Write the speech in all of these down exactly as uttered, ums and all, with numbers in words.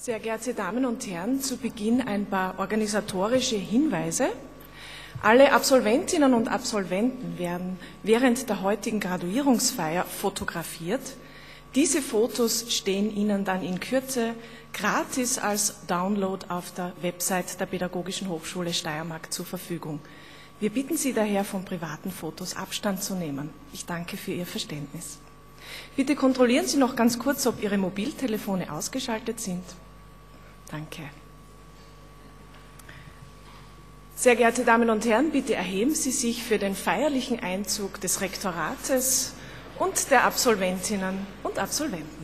Sehr geehrte Damen und Herren, zu Beginn ein paar organisatorische Hinweise. Alle Absolventinnen und Absolventen werden während der heutigen Graduierungsfeier fotografiert. Diese Fotos stehen Ihnen dann in Kürze gratis als Download auf der Website der Pädagogischen Hochschule Steiermark zur Verfügung. Wir bitten Sie daher, von privaten Fotos Abstand zu nehmen. Ich danke für Ihr Verständnis. Bitte kontrollieren Sie noch ganz kurz, ob Ihre Mobiltelefone ausgeschaltet sind. Danke. Sehr geehrte Damen und Herren, bitte erheben Sie sich für den feierlichen Einzug des Rektorates und der Absolventinnen und Absolventen.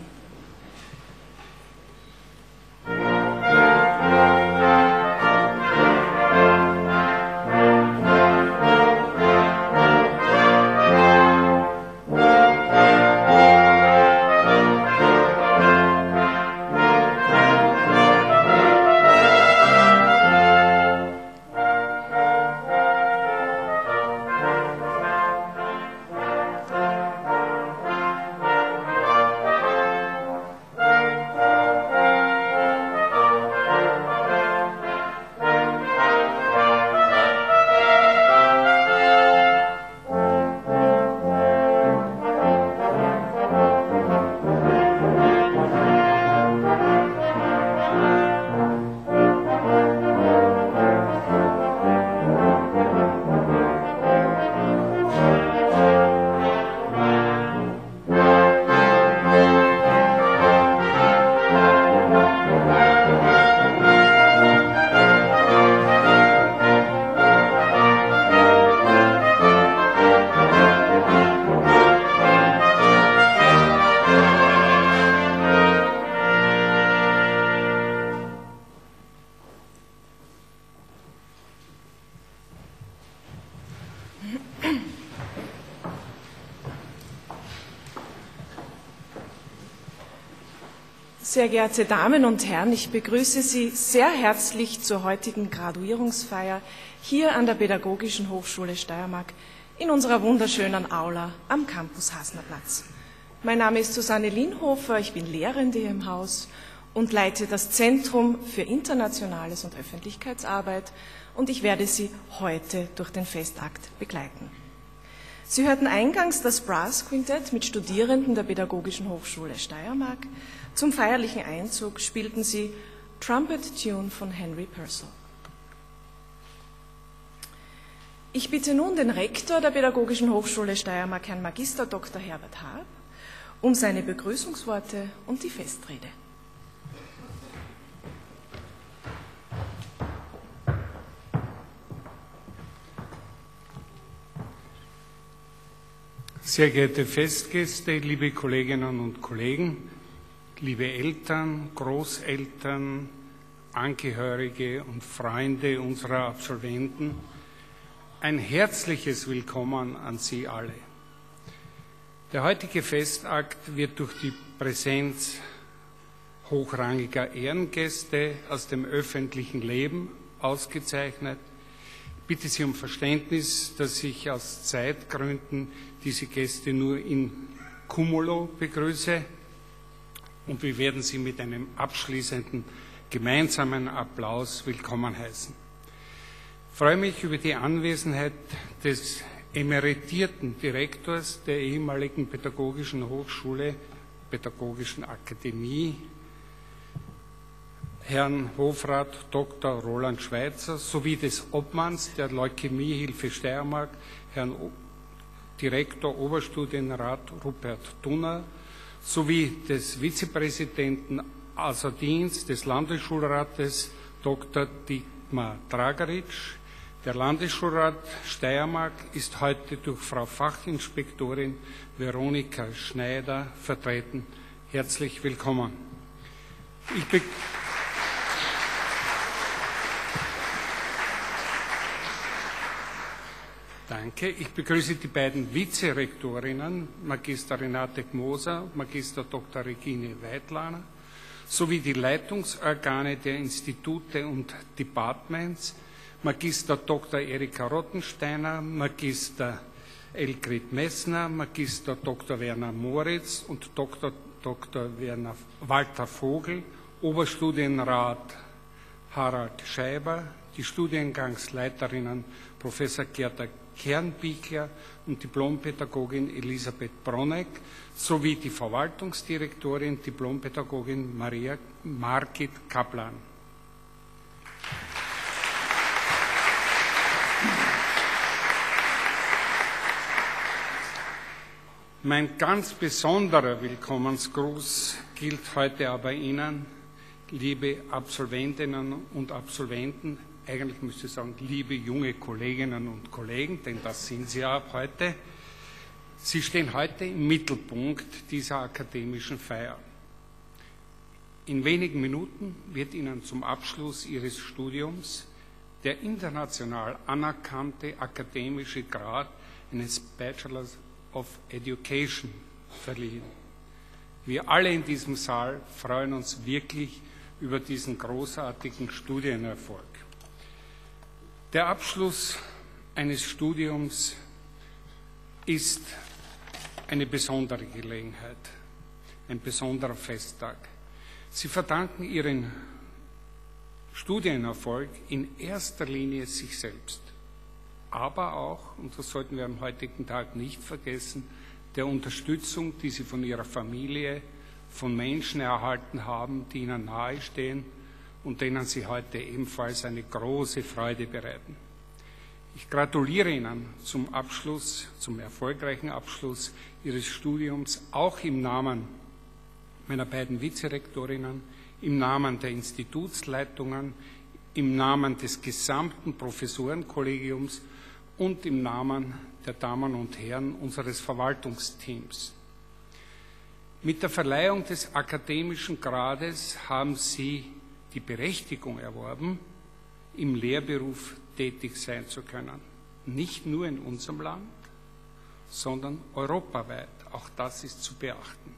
Sehr geehrte Damen und Herren, ich begrüße Sie sehr herzlich zur heutigen Graduierungsfeier hier an der Pädagogischen Hochschule Steiermark in unserer wunderschönen Aula am Campus Hasnerplatz. Mein Name ist Susanne Linhofer, ich bin Lehrende hier im Haus und leite das Zentrum für Internationales und Öffentlichkeitsarbeit und ich werde Sie heute durch den Festakt begleiten. Sie hörten eingangs das Brass Quintett mit Studierenden der Pädagogischen Hochschule Steiermark. Zum feierlichen Einzug spielten sie Trumpet Tune von Henry Purcell. Ich bitte nun den Rektor der Pädagogischen Hochschule Steiermark, Herrn Magister Doktor Herbert Harb, um seine Begrüßungsworte und die Festrede. Sehr geehrte Festgäste, liebe Kolleginnen und Kollegen, liebe Eltern, Großeltern, Angehörige und Freunde unserer Absolventen, ein herzliches Willkommen an Sie alle. Der heutige Festakt wird durch die Präsenz hochrangiger Ehrengäste aus dem öffentlichen Leben ausgezeichnet. Ich bitte Sie um Verständnis, dass ich aus Zeitgründen diese Gäste nur in Cumulo begrüße. Und wir werden Sie mit einem abschließenden gemeinsamen Applaus willkommen heißen. Ich freue mich über die Anwesenheit des emeritierten Direktors der ehemaligen Pädagogischen Hochschule, Pädagogischen Akademie, Herrn Hofrat Doktor Roland Schweitzer, sowie des Obmanns der Leukämiehilfe Steiermark, Herrn Direktor Oberstudienrat Rupert Dunner, sowie des Vizepräsidenten außer Dienst des Landesschulrates Doktor Dietmar Drageritsch. Der Landesschulrat Steiermark ist heute durch Frau Fachinspektorin Veronika Schneider vertreten. Herzlich willkommen. Ich be Danke. Ich begrüße die beiden Vizerektorinnen, Magister Renate Gmoser, Magister Doktor Regine Weidlaner, sowie die Leitungsorgane der Institute und Departments, Magister Doktor Erika Rottensteiner, Magister Elgrid Messner, Magister Doktor Werner Moritz und Doktor Doktor Werner Walter Vogel Oberstudienrat Harald Scheiber, die Studiengangsleiterinnen Professor Gerda Kernbichler und Diplompädagogin Elisabeth Broneck sowie die Verwaltungsdirektorin Diplompädagogin Maria Margit Kaplan. Mein ganz besonderer Willkommensgruß gilt heute aber Ihnen, liebe Absolventinnen und Absolventen, eigentlich müsste ich sagen, liebe junge Kolleginnen und Kollegen, denn das sind Sie ja heute. Sie stehen heute im Mittelpunkt dieser akademischen Feier. In wenigen Minuten wird Ihnen zum Abschluss Ihres Studiums der international anerkannte akademische Grad eines Bachelors of Education verliehen. Wir alle in diesem Saal freuen uns wirklich über diesen großartigen Studienerfolg. Der Abschluss eines Studiums ist eine besondere Gelegenheit, ein besonderer Festtag. Sie verdanken Ihren Studienerfolg in erster Linie sich selbst, aber auch, und das sollten wir am heutigen Tag nicht vergessen, der Unterstützung, die Sie von Ihrer Familie, von Menschen erhalten haben, die Ihnen nahestehen und denen Sie heute ebenfalls eine große Freude bereiten. Ich gratuliere Ihnen zum Abschluss, zum erfolgreichen Abschluss Ihres Studiums, auch im Namen meiner beiden Vizerektorinnen, im Namen der Institutsleitungen, im Namen des gesamten Professorenkollegiums und im Namen der Damen und Herren unseres Verwaltungsteams. Mit der Verleihung des akademischen Grades haben Sie die Berechtigung erworben, im Lehrberuf tätig sein zu können. Nicht nur in unserem Land, sondern europaweit. Auch das ist zu beachten.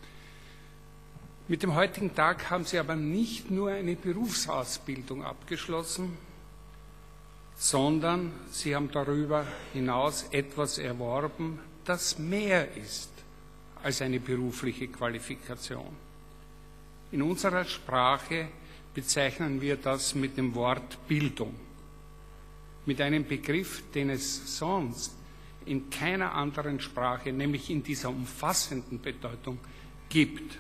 Mit dem heutigen Tag haben Sie aber nicht nur eine Berufsausbildung abgeschlossen, sondern Sie haben darüber hinaus etwas erworben, das mehr ist als eine berufliche Qualifikation. In unserer Sprache bezeichnen wir das mit dem Wort Bildung, mit einem Begriff, den es sonst in keiner anderen Sprache, nämlich in dieser umfassenden Bedeutung, gibt.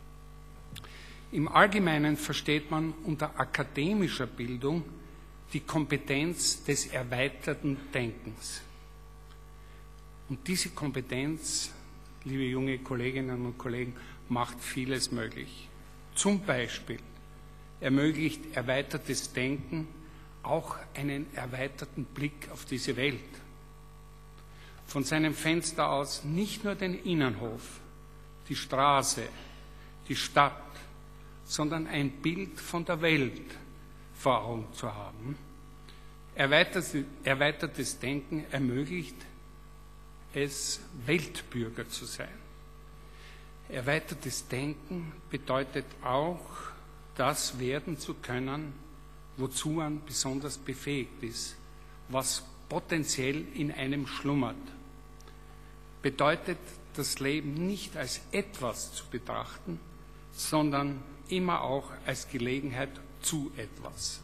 Im Allgemeinen versteht man unter akademischer Bildung die Kompetenz des erweiterten Denkens. Und diese Kompetenz, liebe junge Kolleginnen und Kollegen, macht vieles möglich. Zum Beispiel ermöglicht erweitertes Denken auch einen erweiterten Blick auf diese Welt. Von seinem Fenster aus nicht nur den Innenhof, die Straße, die Stadt, sondern ein Bild von der Welt vor Augen zu haben. Erweitertes, erweitertes Denken ermöglicht es, Weltbürger zu sein. Erweitertes Denken bedeutet auch, das werden zu können, wozu man besonders befähigt ist, was potenziell in einem schlummert. Bedeutet, das Leben nicht als etwas zu betrachten, sondern immer auch als Gelegenheit zu etwas.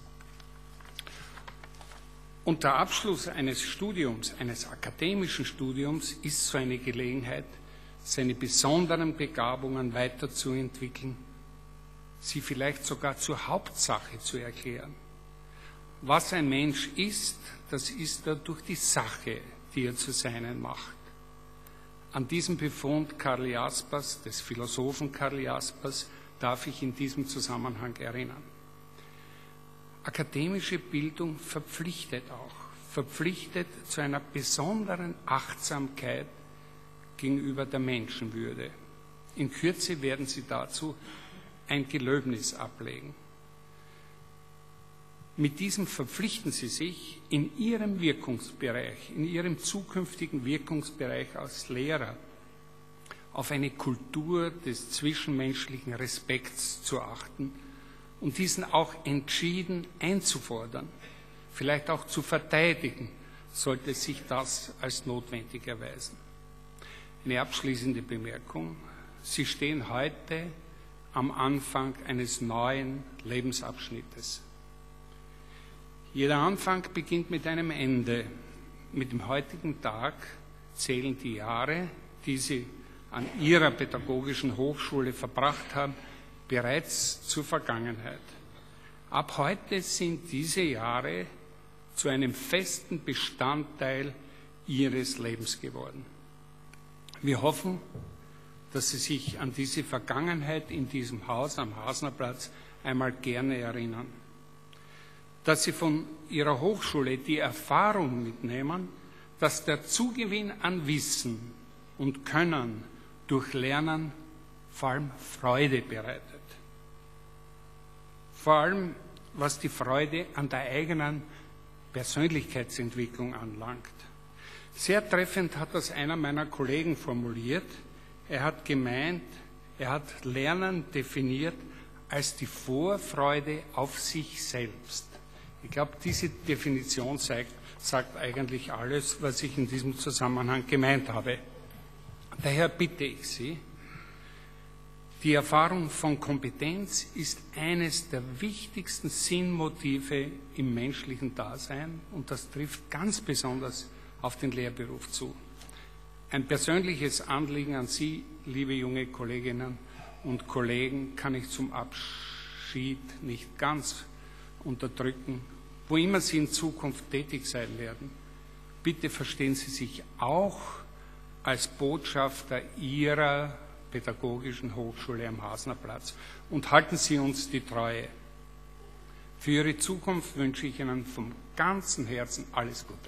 Und der Abschluss eines Studiums, eines akademischen Studiums, ist so eine Gelegenheit, seine besonderen Begabungen weiterzuentwickeln, sie vielleicht sogar zur Hauptsache zu erklären. Was ein Mensch ist, das ist er durch die Sache, die er zu seinen macht. An diesen Befund Karl Jaspers, des Philosophen Karl Jaspers, darf ich in diesem Zusammenhang erinnern. Akademische Bildung verpflichtet auch, verpflichtet zu einer besonderen Achtsamkeit gegenüber der Menschenwürde. In Kürze werden Sie dazu ein Gelöbnis ablegen. Mit diesem verpflichten Sie sich in Ihrem Wirkungsbereich, in Ihrem zukünftigen Wirkungsbereich als Lehrer, auf eine Kultur des zwischenmenschlichen Respekts zu achten und diesen auch entschieden einzufordern, vielleicht auch zu verteidigen, sollte sich das als notwendig erweisen. Eine abschließende Bemerkung. Sie stehen heute am Anfang eines neuen Lebensabschnittes. Jeder Anfang beginnt mit einem Ende. Mit dem heutigen Tag zählen die Jahre, die Sie an Ihrer pädagogischen Hochschule verbracht haben, bereits zur Vergangenheit. Ab heute sind diese Jahre zu einem festen Bestandteil Ihres Lebens geworden. Wir hoffen, dass Sie sich an diese Vergangenheit in diesem Haus am Hasnerplatz einmal gerne erinnern. Dass Sie von Ihrer Hochschule die Erfahrung mitnehmen, dass der Zugewinn an Wissen und Können durch Lernen vor allem Freude bereitet. Vor allem, was die Freude an der eigenen Persönlichkeitsentwicklung anlangt. Sehr treffend hat das einer meiner Kollegen formuliert. Er hat gemeint, er hat Lernen definiert als die Vorfreude auf sich selbst. Ich glaube, diese Definition sagt, sagt eigentlich alles, was ich in diesem Zusammenhang gemeint habe. Daher bitte ich Sie, die Erfahrung von Kompetenz ist eines der wichtigsten Sinnmotive im menschlichen Dasein und das trifft ganz besonders auf den Lehrberuf zu. Ein persönliches Anliegen an Sie, liebe junge Kolleginnen und Kollegen, kann ich zum Abschied nicht ganz unterdrücken. Wo immer Sie in Zukunft tätig sein werden, bitte verstehen Sie sich auch als Botschafter Ihrer pädagogischen Hochschule am Hasnerplatz und halten Sie uns die Treue. Für Ihre Zukunft wünsche ich Ihnen vom ganzen Herzen alles Gute.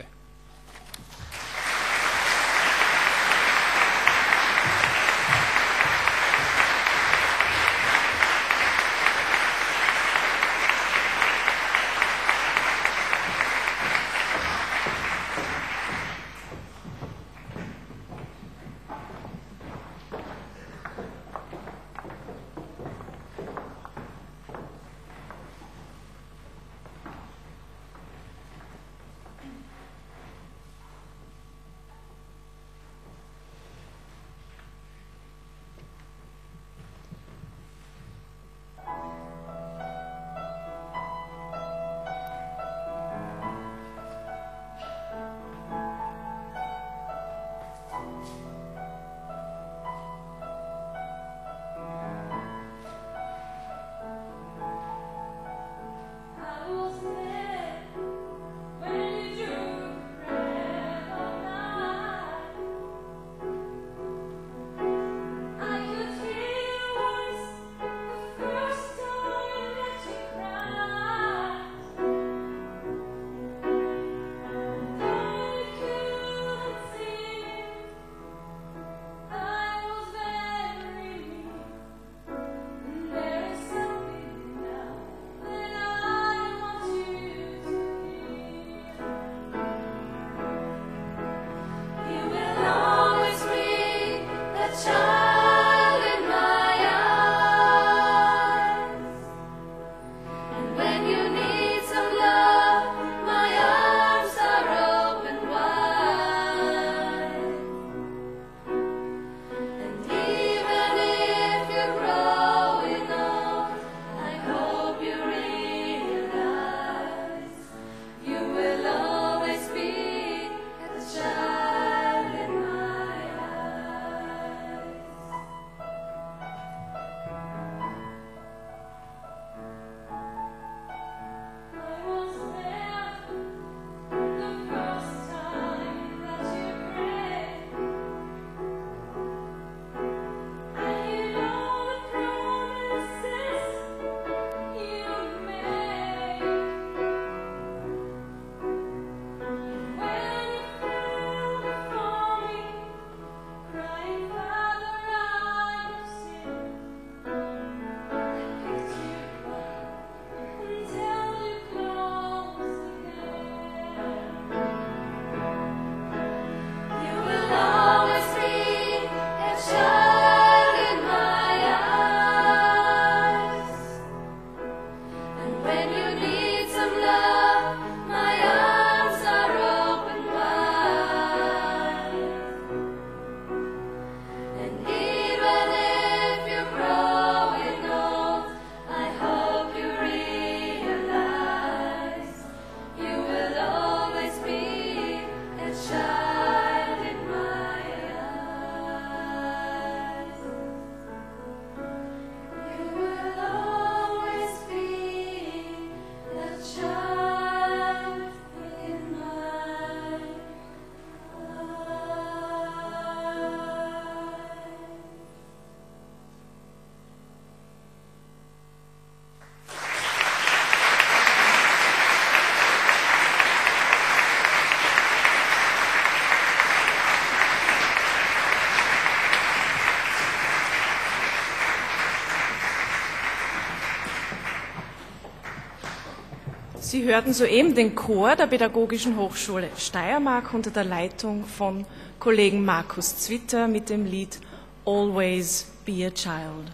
Sie hörten soeben den Chor der Pädagogischen Hochschule Steiermark unter der Leitung von Kollegen Markus Zwitter mit dem Lied Always Be a Child.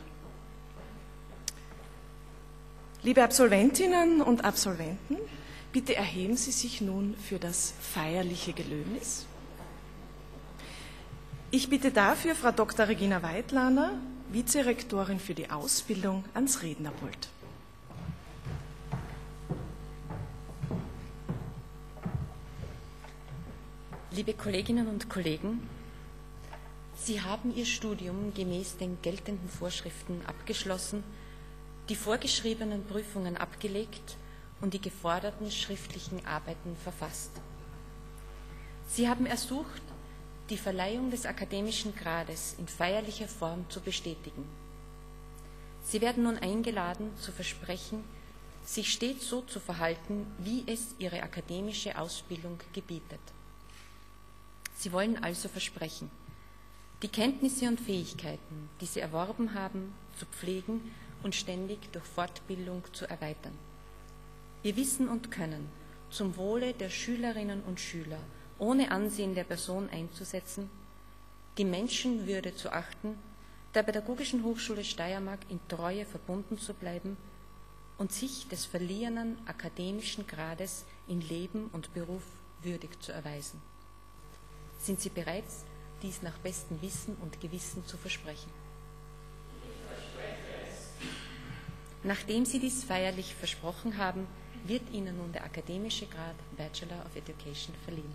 Liebe Absolventinnen und Absolventen, bitte erheben Sie sich nun für das feierliche Gelöbnis. Ich bitte dafür Frau Doktor Regina Weidlander, Vizerektorin für die Ausbildung, ans Rednerpult. Liebe Kolleginnen und Kollegen, Sie haben Ihr Studium gemäß den geltenden Vorschriften abgeschlossen, die vorgeschriebenen Prüfungen abgelegt und die geforderten schriftlichen Arbeiten verfasst. Sie haben ersucht, die Verleihung des akademischen Grades in feierlicher Form zu bestätigen. Sie werden nun eingeladen, zu versprechen, sich stets so zu verhalten, wie es Ihre akademische Ausbildung gebietet. Sie wollen also versprechen, die Kenntnisse und Fähigkeiten, die Sie erworben haben, zu pflegen und ständig durch Fortbildung zu erweitern. Ihr Wissen und Können zum Wohle der Schülerinnen und Schüler ohne Ansehen der Person einzusetzen, die Menschenwürde zu achten, der Pädagogischen Hochschule Steiermark in Treue verbunden zu bleiben und sich des verliehenen akademischen Grades in Leben und Beruf würdig zu erweisen. Sind Sie bereit, dies nach bestem Wissen und Gewissen zu versprechen? Nachdem Sie dies feierlich versprochen haben, wird Ihnen nun der akademische Grad Bachelor of Education verliehen.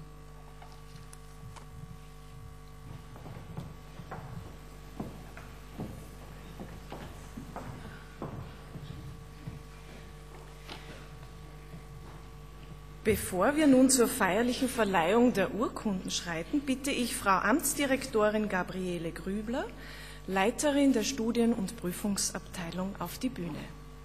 Bevor wir nun zur feierlichen Verleihung der Urkunden schreiten, bitte ich Frau Amtsdirektorin Gabriele Grübler, Leiterin der Studien- und Prüfungsabteilung, auf die Bühne.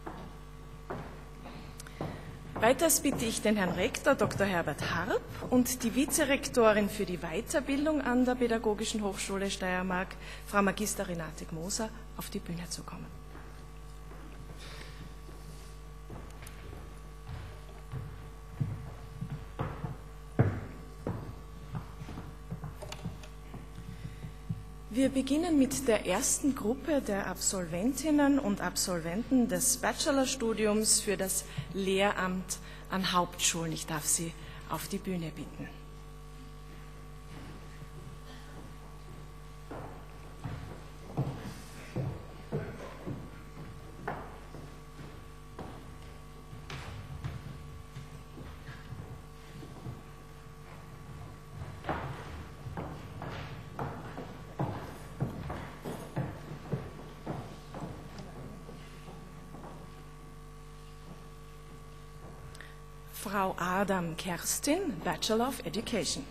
Weiters bitte ich den Herrn Rektor Doktor Herbert Harp und die Vizerektorin für die Weiterbildung an der Pädagogischen Hochschule Steiermark, Frau Magister Renate Gmoser, auf die Bühne zu kommen. Wir beginnen mit der ersten Gruppe der Absolventinnen und Absolventen des Bachelorstudiums für das Lehramt an Hauptschulen. Ich darf Sie auf die Bühne bitten. Frau Adam Kerstin, Bachelor of Education.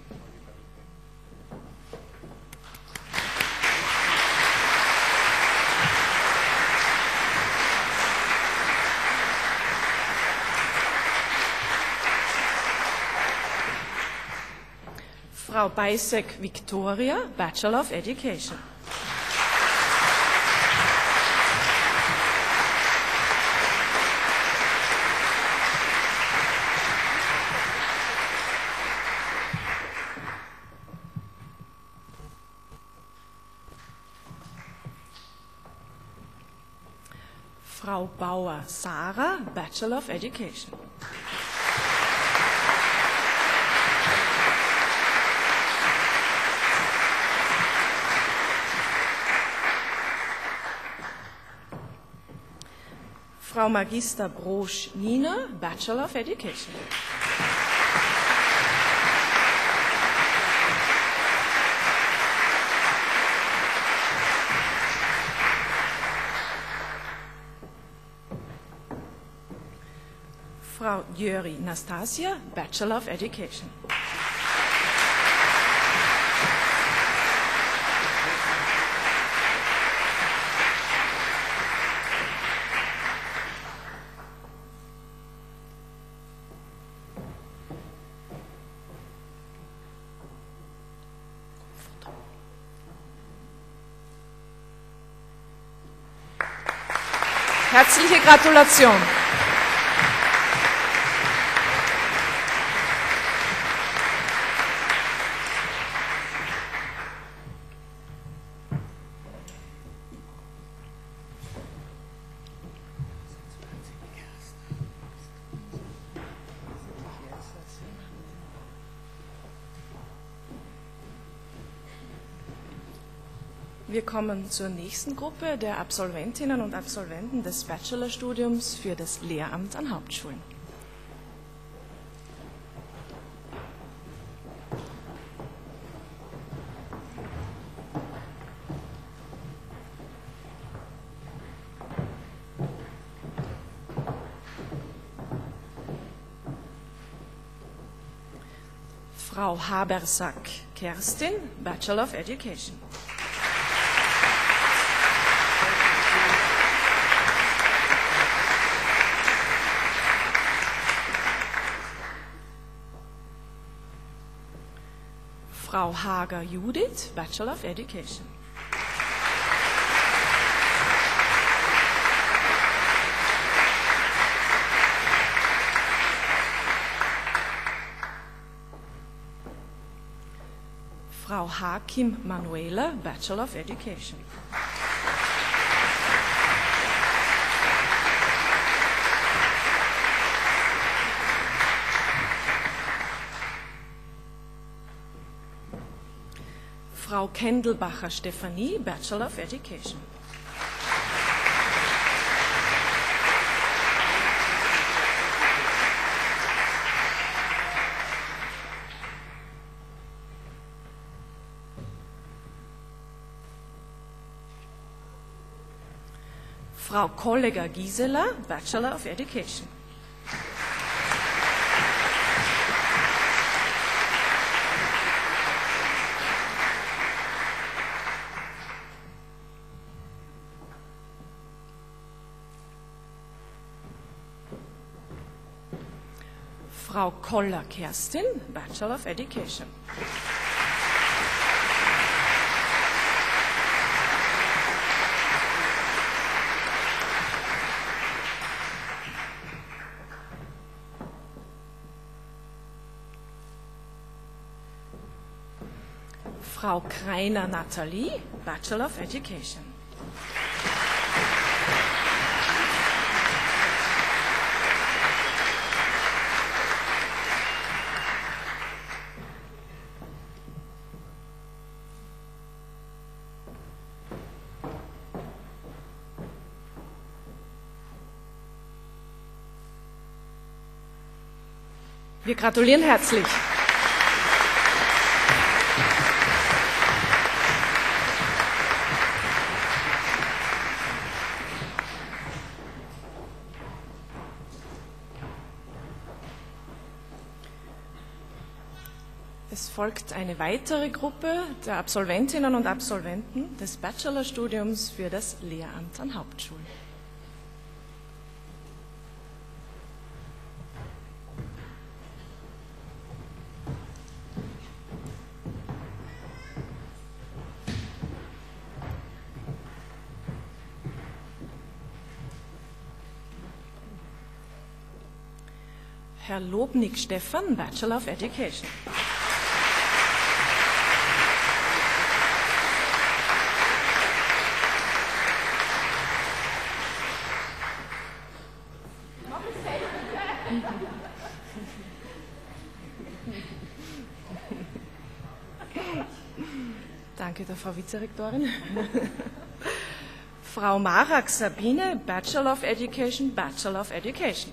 Frau Beisek Victoria, Bachelor of Education. Frau Bauer Sarah, Bachelor of Education. Frau Magister Brosch Nina, Bachelor of Education. Frau Jöri Nastasia, Bachelor of Education. Herzliche Gratulation. Wir kommen zur nächsten Gruppe der Absolventinnen und Absolventen des Bachelorstudiums für das Lehramt an Hauptschulen. Frau Habersack Kerstin, Bachelor of Education. Frau Hager Judith, Bachelor of Education. Frau Hakim Manuela, Bachelor of Education. Frau Kendelbacher Stefanie, Bachelor of Education. Frau Kollegger Gisela, Bachelor of Education. Frau Koller Kerstin, Bachelor of Education. Frau Kreiner Nathalie, Bachelor of Education. Wir gratulieren herzlich. Es folgt eine weitere Gruppe der Absolventinnen und Absolventen des Bachelorstudiums für das Lehramt an Hauptschulen. Herr Lobnig Stefan, Bachelor of Education. Danke der Frau Vizerektorin. Frau Marak Sabine, Bachelor of Education, Bachelor of Education.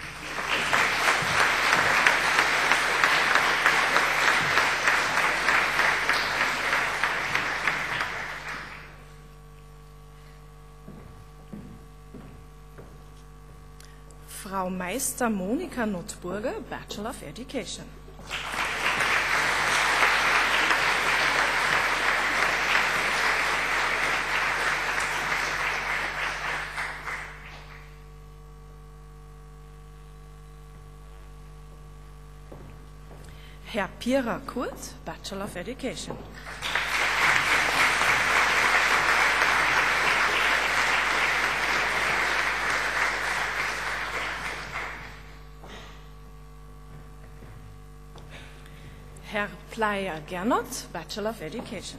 Frau Meister Monika Notburger, Bachelor of Education. Herr Pierer Kurt, Bachelor of Education. Herr Pleier Gernot, Bachelor of Education.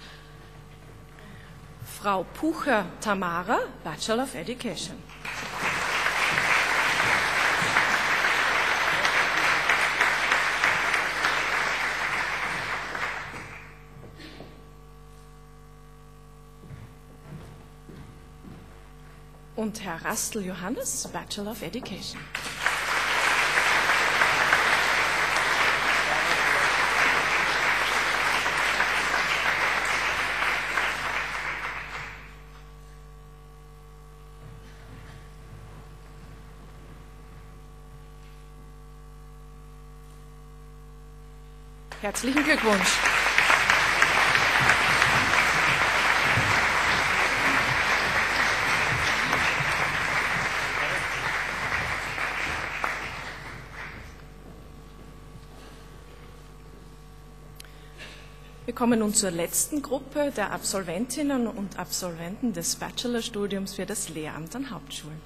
Frau Pucher Tamara, Bachelor of Education. Und Herr Rastl Johannes, Bachelor of Education. Herzlichen Glückwunsch. Wir kommen nun zur letzten Gruppe der Absolventinnen und Absolventen des Bachelorstudiums für das Lehramt an Hauptschulen.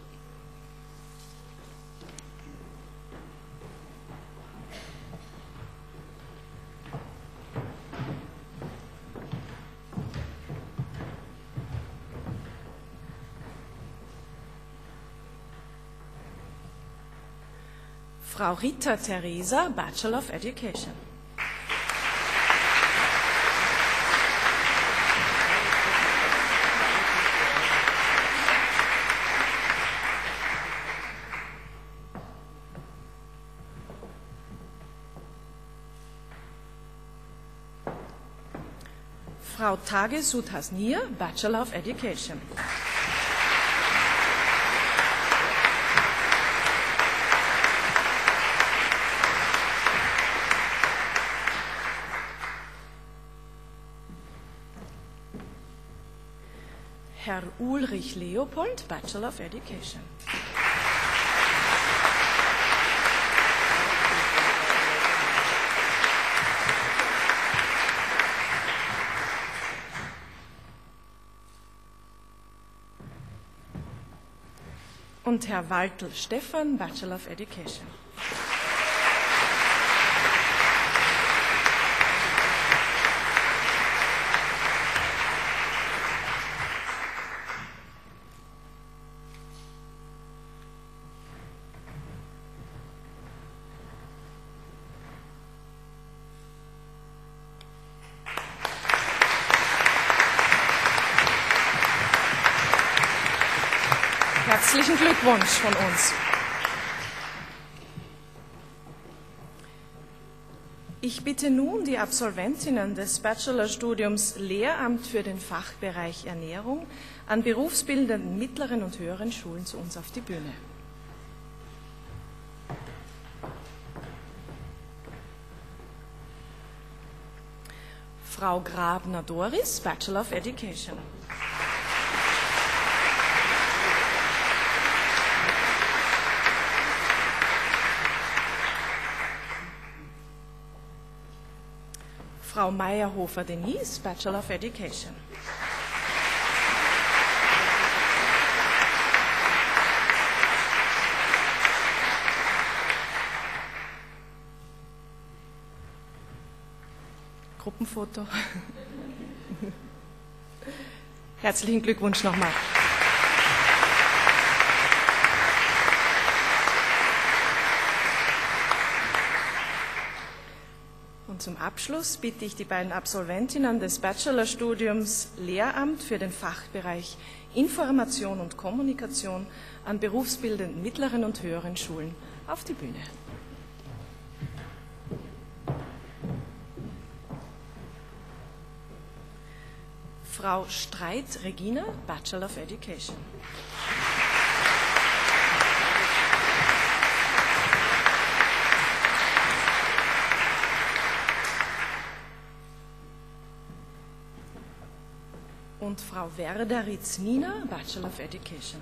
Frau Rita Theresa, Bachelor of Education. Frau Tage Sudhasnia, Bachelor of Education. Herr Ulrich Leopold, Bachelor of Education. Und Herr Waltl Stefan, Bachelor of Education. Herzlichen Glückwunsch von uns. Ich bitte nun die Absolventinnen des Bachelorstudiums Lehramt für den Fachbereich Ernährung an berufsbildenden mittleren und höheren Schulen zu uns auf die Bühne. Frau Grabner Doris, Bachelor of Education. Frau Meyerhofer Denise, Bachelor of Education. Gruppenfoto. Herzlichen Glückwunsch nochmal. Und zum Abschluss bitte ich die beiden Absolventinnen des Bachelorstudiums Lehramt für den Fachbereich Information und Kommunikation an berufsbildenden mittleren und höheren Schulen auf die Bühne. Frau Streit Regina, Bachelor of Education. Und Frau Werderitz Nina, Bachelor of Education.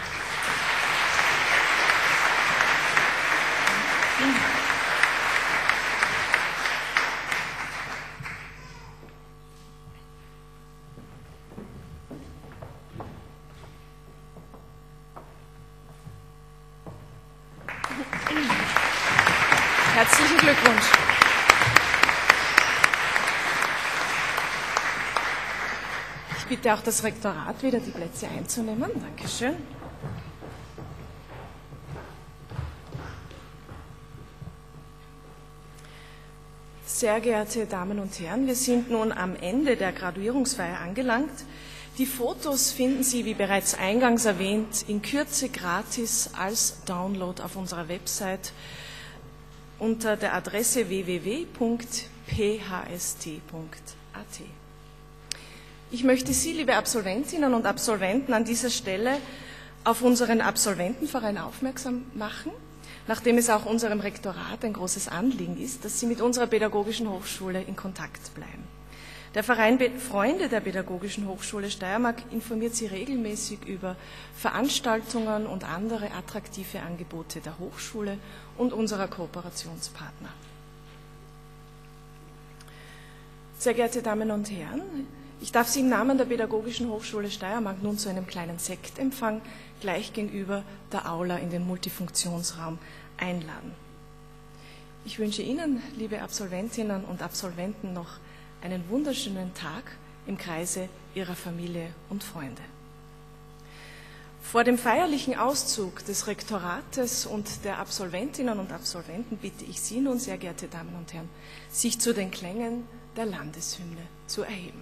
Herzlichen Glückwunsch. Ich bitte auch das Rektorat wieder, die Plätze einzunehmen. Dankeschön. Sehr geehrte Damen und Herren, wir sind nun am Ende der Graduierungsfeier angelangt. Die Fotos finden Sie, wie bereits eingangs erwähnt, in Kürze gratis als Download auf unserer Website unter der Adresse w w w punkt p h s t punkt a t. Ich möchte Sie, liebe Absolventinnen und Absolventen, an dieser Stelle auf unseren Absolventenverein aufmerksam machen, nachdem es auch unserem Rektorat ein großes Anliegen ist, dass Sie mit unserer Pädagogischen Hochschule in Kontakt bleiben. Der Verein Freunde der Pädagogischen Hochschule Steiermark informiert Sie regelmäßig über Veranstaltungen und andere attraktive Angebote der Hochschule und unserer Kooperationspartner. Sehr geehrte Damen und Herren, ich darf Sie im Namen der Pädagogischen Hochschule Steiermark nun zu einem kleinen Sektempfang gleich gegenüber der Aula in den Multifunktionsraum einladen. Ich wünsche Ihnen, liebe Absolventinnen und Absolventen, noch einen wunderschönen Tag im Kreise Ihrer Familie und Freunde. Vor dem feierlichen Auszug des Rektorates und der Absolventinnen und Absolventen bitte ich Sie nun, sehr geehrte Damen und Herren, sich zu den Klängen der Landeshymne zu erheben.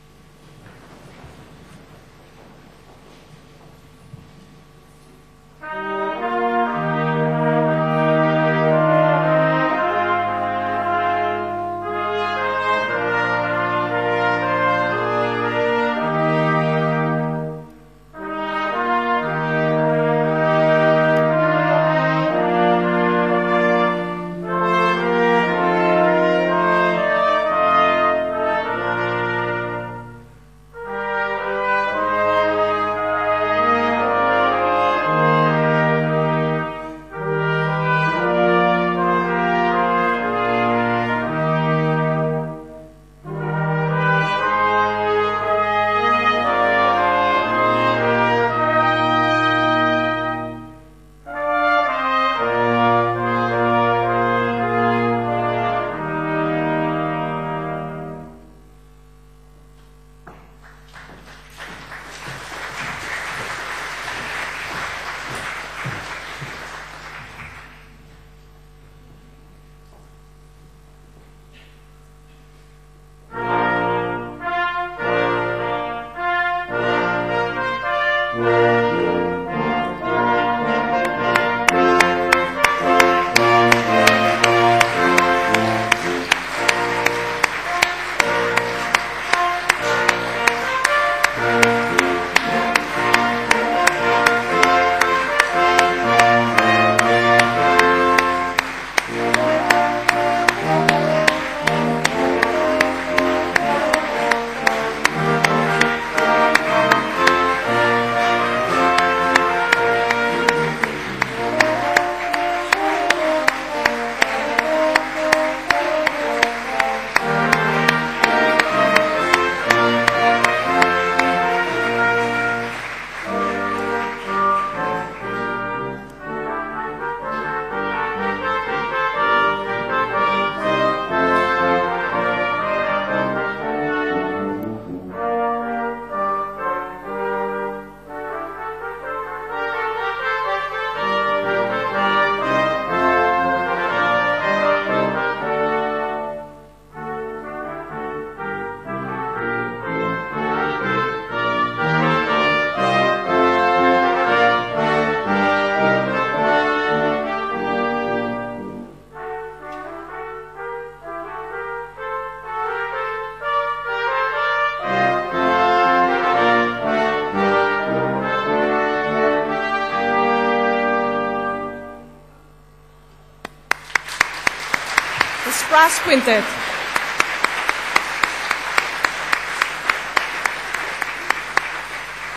Brass Quintet.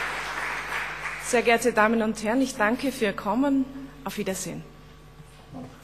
Sehr geehrte Damen und Herren, ich danke für Ihr Kommen. Auf Wiedersehen.